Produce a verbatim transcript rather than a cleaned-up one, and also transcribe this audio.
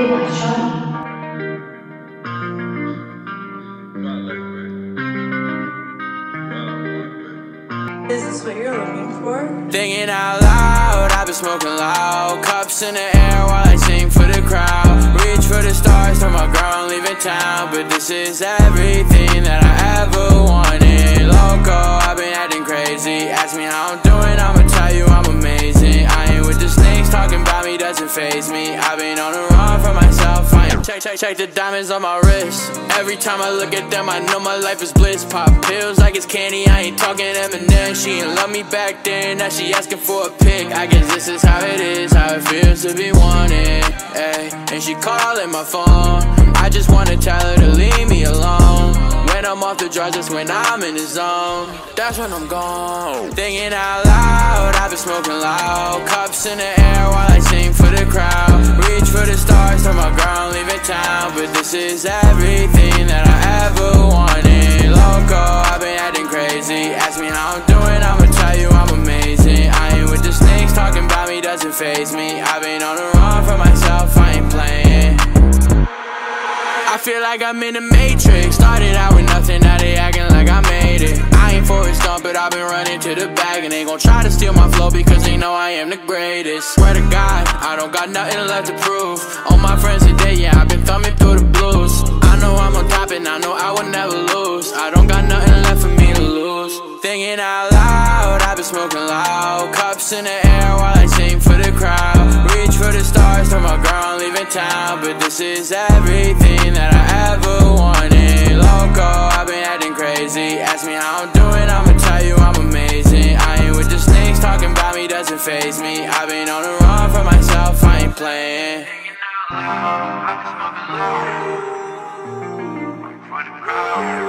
Is this what you're looking for? Thinking out loud, I've been smoking loud. Cups in the air while I sing for the crowd. Reach for the stars, tell my girl I'm leaving town. But this is everything that I ever wanted. Loco, I've been acting crazy. Ask me how I'm doing, I'ma tell you I'm amazing. I ain't with the snakes, talking about me doesn't faze me. I've been on the run for myself, I ain't check, check, check the diamonds on my wrist. Every time I look at them, I know my life is bliss. Pop pills like it's candy, I ain't talking Eminem. She ain't love me back then, now she asking for a pic. I guess this is how it is, how it feels to be wanted, ay. And she calling my phone, I just wanna tell her to leave me alone. When I'm off the drugs, that's when I'm in the zone. That's when I'm gone. Thinking out loud, I've been smoking loud. Cups in the air while I sing for the crowd. Reach for the stars, tell my girl I'm leaving town. But this is everything that I ever wanted. Loco, I've been acting crazy. Ask me how I'm doing, I'ma tell you I'm amazing. I ain't with the snakes, talking about me doesn't faze me. I've been on the run for myself, I ain't playing. I feel like I'm in the Matrix. Started out with nothing, now they acting like I made it. I ain't for a stunt, but I've been running to the bag. And they gon' try to steal my flow because they know I am the greatest. Swear to God, I don't got nothing left to prove. All my friends today, yeah, I've been thumbing through the blues. I know I'm on top and I know I will never lose. I don't got nothing left for me to lose. Thinking out loud, I've been smoking loud. Cups in the air while I sing for the crowd. Reach for the stars, tell my girl I'm leaving town. But this is everything that I ever wanted. Loco, I've been acting crazy. Ask me how I'm doing, I'ma tell you I'm amazing. I ain't with the snakes, talking about me doesn't faze me. I've been on the run for myself, I ain't playing. Thinking out loud, I've been smoking loud. For the crowd.